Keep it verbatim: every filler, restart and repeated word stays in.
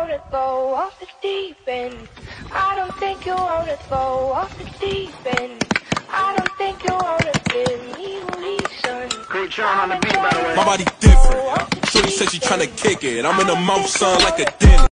wanna go off the deep end. I don't think you wanna go off the deep end. I don't think you wanna give me reason. Great Sean on the beat, by the way. My body different. Shorty said she tryna kick it. I'm in the mouth, son, like a dinner.